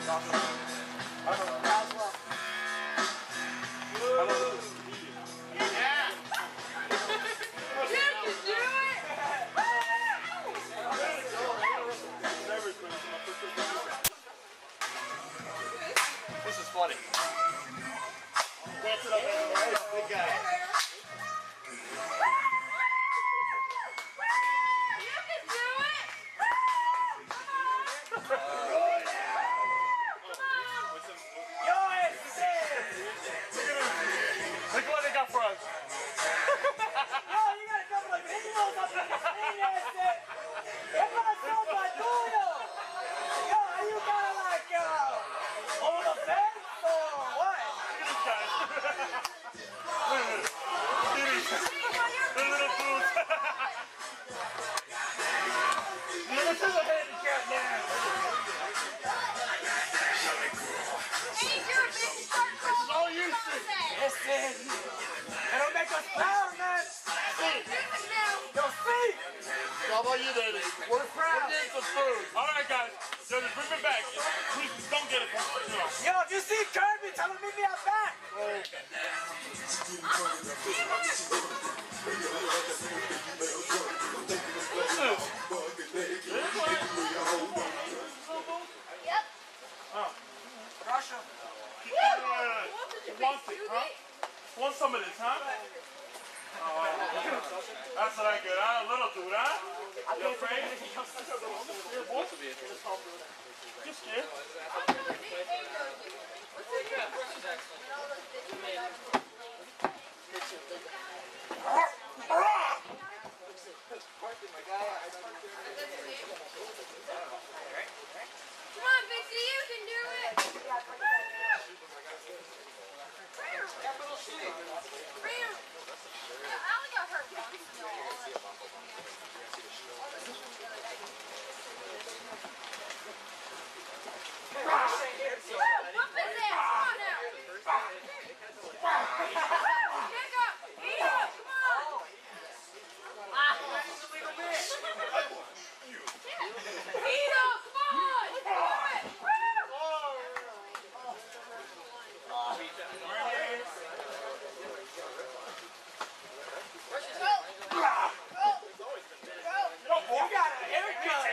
This is funny. Dance it up, big guy. Look what they got for us. Yo, you got a couple of videos up in the screen there, shit. Everybody's so much tuyo. Yo, are you kind of like, on the fence or what? Look at these guys. Look at these. They're little fools. This is a handicap now. This is all you see. Listen, they don't make us proud, man. Yo, see? How about you, lady? We're proud. We're getting some food. All right, guys. So just bring it back. Please don't get it. Yo, if you see Kirby, tell him to meet me out back. Yep. Russia. Want it, huh? Want some of this, huh? That's what I get, huh? Little dude, huh? You afraid? You're both of you. You scared? Come on, Vixie, you can do it. Capital City. I only got hurt once. Whoop his ass. Come on now. Kick up. Eat up. Come on. Eat up. Come on. Do it. You got a haircut.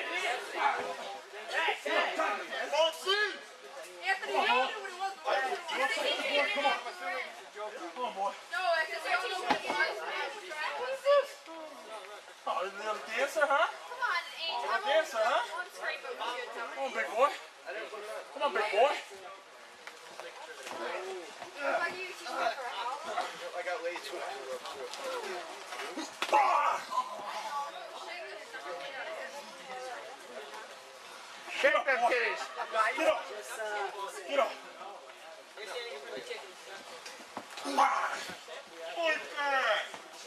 Anthony, you knew what it was before. Come on, boy. No, I can say you what it was. What is this? Oh, is it a dancer, huh? Come on, Angel. A dancer, huh? One scrape of good time. Come on, big boy. Come on, big boy. I got way too much. Shake them kitties. Get up. Get up. Like that.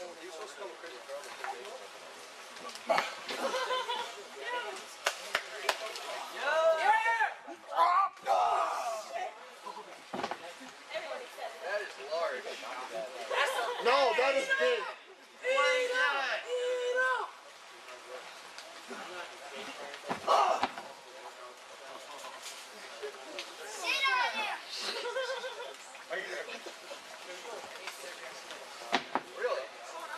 That is large. No, that is big. Really?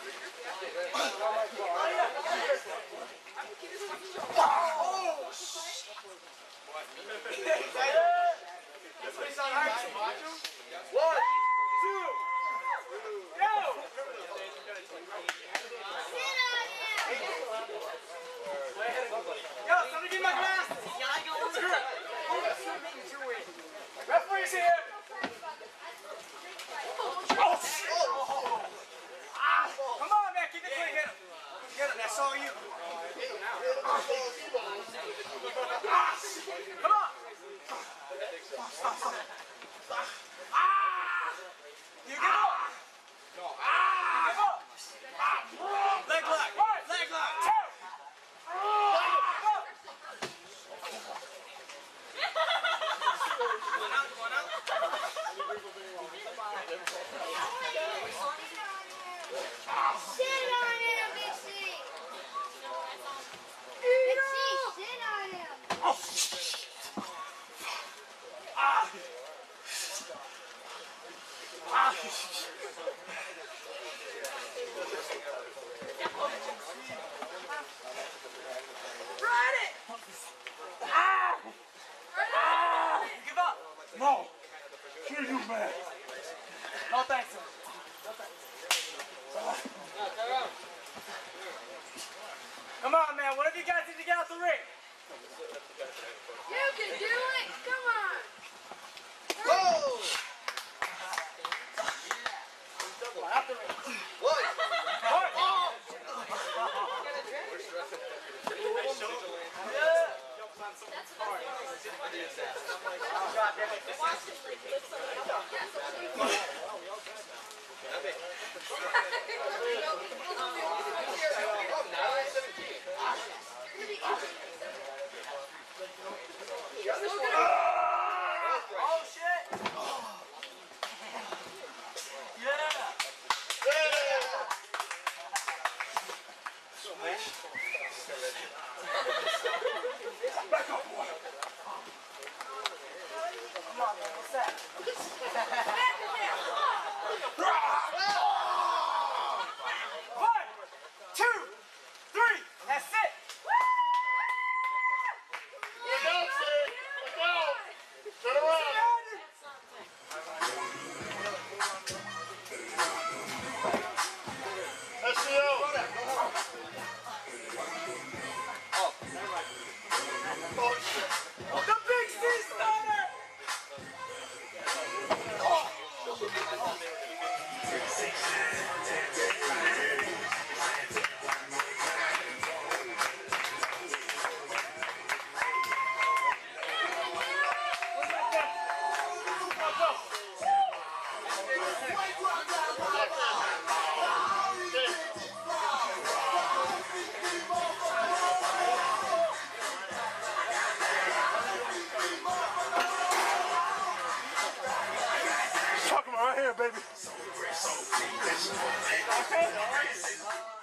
One, two, go! Yo, somebody give me my glasses. Yeah, I got one. Screw it. Referee's here. Come on, man. Keep it clean. Get him. Get him. That's all you. Come on. You get up. No. You get up. Leg lock. Leg lock. One out. Sit on him, Vixie. Vixie, sit on him. Ride it! Ah! Ah! Give up! No. Screw you, man. No thanks, sir. Come on, man. Whatever you guys need to get out the ring. You can do it! Come on! Whoa! Come on, out the ring. What? Oh! Oh, shit! Yeah! Back up, boy. Come on, man. What's that? One, two, three. That's it. Look out, Sid. Look out. Turn around. SCO. Oh, shit. The big sea starter. Talking about right here, baby. Okay.